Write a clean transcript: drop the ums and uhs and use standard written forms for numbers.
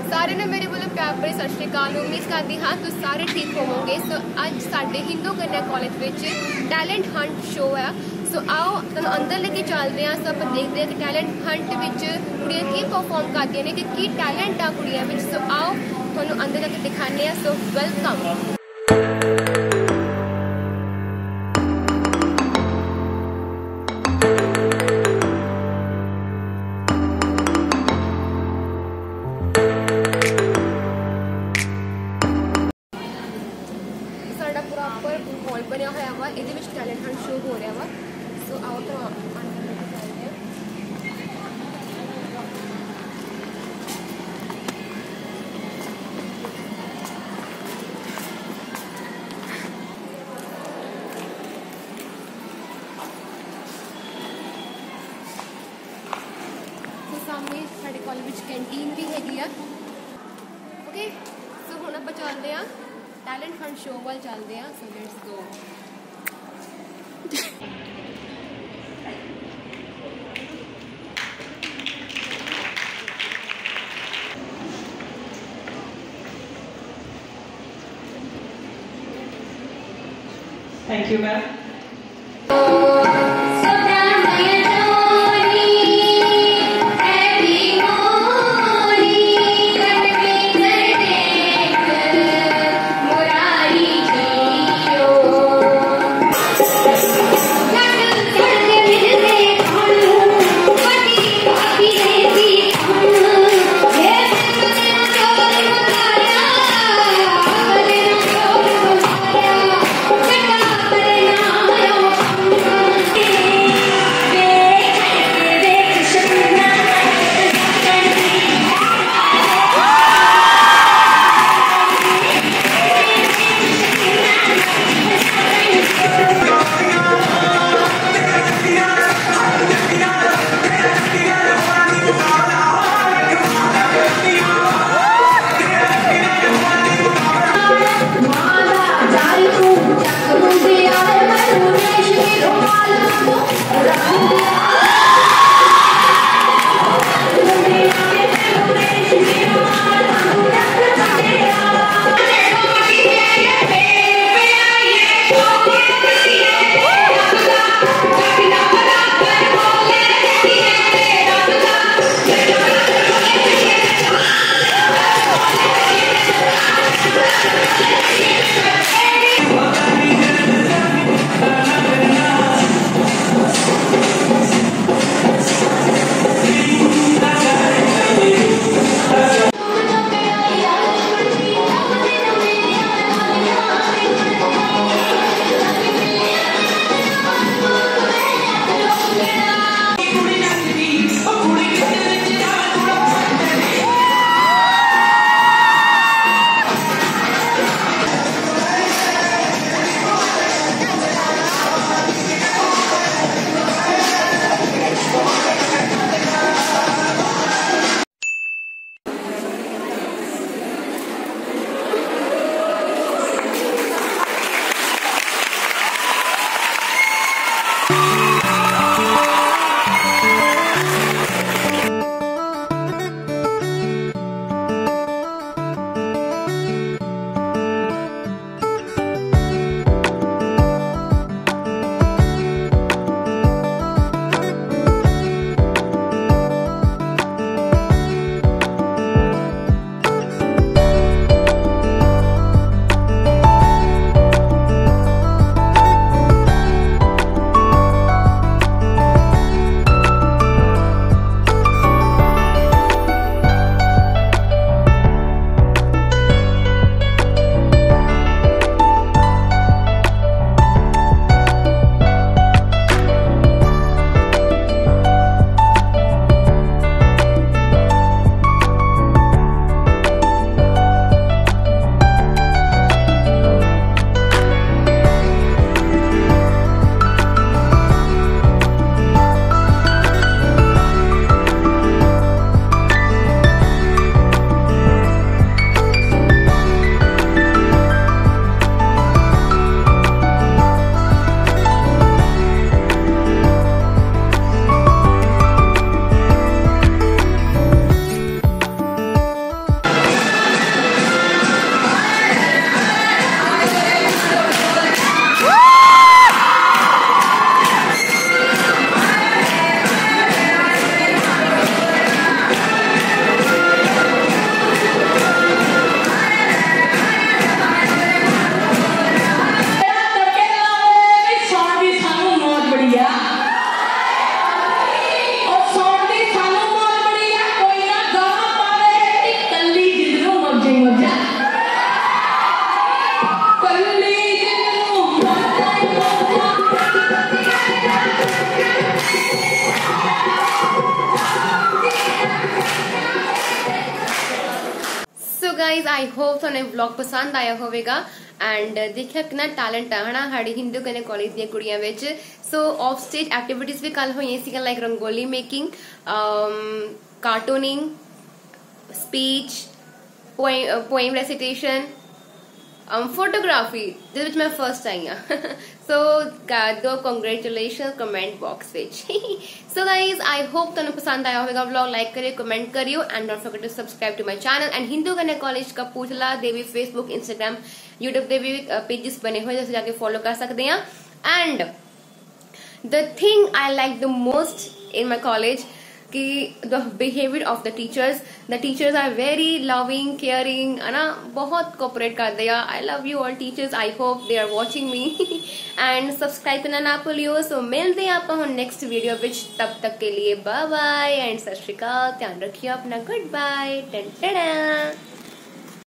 सारे ने मेरे वालों प्यार भरी सत श्री अकाल। उम्मीद करती हाँ तो सारे ठीक होवोगे। सो अज साडे हिंदू कन्या कॉलेज विच टैलेंट हंट शो है। सो आओ तुहानूं अंदर लेके चलते हैं। सो आपां देखते हैं कि टैलेंट हंट विच कुड़ियां की परफॉर्म करदियां ने कि टैलेंट आ कुड़ियां विच। सो आओ तुहानूं अंदर जाके दिखाने हैं। So welcome. प्रॉपर हॉल बनया हुआ वा, ये टैलेंट हंट शो हो रहा वा। सो आओ तो अंदर लेके चलते हैं। तो सामने साडे कॉलेज कैंटीन भी हैगी आ। ओके सो हुण आपां चलदे आ टैलेंट हंट शो वाल चलते हैं। So let's go. Thank you ma'am. Guys I hope तुहानू व्लॉग पसंद आया होगा एंड देखिया कितना टैलेंट है ना साड़ी हिंदू कन्या कॉलेज दी कुड़ियां विच। सो ऑफ स्टेज एक्टिविटीज भी कल हुई सी like rangoli making, cartooning, speech, poem recitation, photography जिस मैं फर्स्ट आई हाँ। So do congratulation comment box विच। सो गाइज आई होप तुहानू पसंद आया होगा व्लॉग, लाइक करियो, कमेंट करियो and don't forget to subscribe to my channel. And Hindu Kanya college Kapurthala दे भी फेसबुक, इंस्टाग्राम, यूट्यूब दे भी पेजेस बने हुए जिसे जाके फॉलो कर सकते हैं। And the thing I like the most in my college कि the behaviour of the teachers are very loving, caring है ना, बहुत कोऑपरेट करते हैं। I love you all teachers, I hope they are watching me and subscribe करना ना भूलियो। सो मिलते हैं आप नेक्स्ट वीडियो विच, तब तक के लिए बाय बाय एंड सत श्री अकाल, ध्यान रखिए अपना, गुड बाय।